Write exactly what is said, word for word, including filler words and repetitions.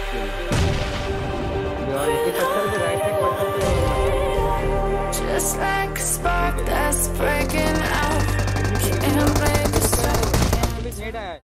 और इसी पत्थर पे राइट साइड पत्थर पे Just like a spark that's breaking out. Can't break the net आया।